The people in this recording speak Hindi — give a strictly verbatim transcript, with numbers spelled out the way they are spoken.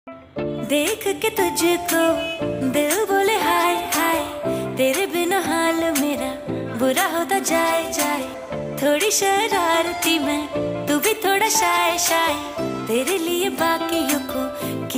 देख के तुझको दिल बोले हाय हाय, तेरे बिना हाल मेरा बुरा होता जाए जाए। थोड़ी शरारती मैं, तू भी थोड़ा शाय शाय, तेरे लिए बाकियों